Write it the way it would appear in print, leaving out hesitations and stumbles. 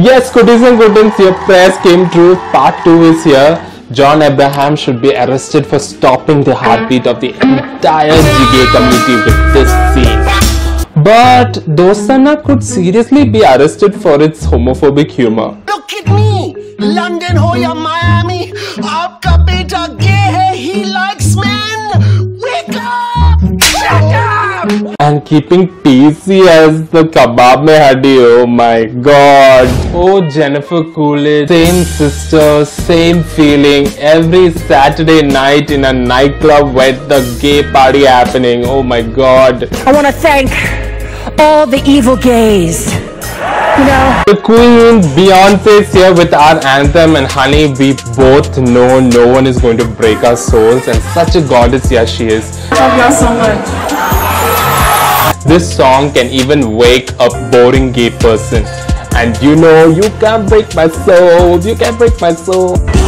Yes, Kutis and Kutins, your prayers came true. Part 2 is here. John Abraham should be arrested for stopping the heartbeat of the entire GK community with this scene. But Dostana could seriously be arrested for its homophobic humor. Look at me! London ho ya Miami, aapka beta gay hai, he likes men! Wake up! Shut up! And keeping PC as the kebab mein hadi, oh my god. Oh, Jennifer Coolidge, same sister, same feeling, every Saturday night in a nightclub with the gay party happening, oh my god. I want to thank all the evil gays. You know, The Queen, Beyonce is here with our anthem, and honey, we both know no one is going to break our souls, and such a goddess, yeah, she is. I love y'all so much. This song can even wake a boring gay person. And you know, you can't break my soul, you can't break my soul.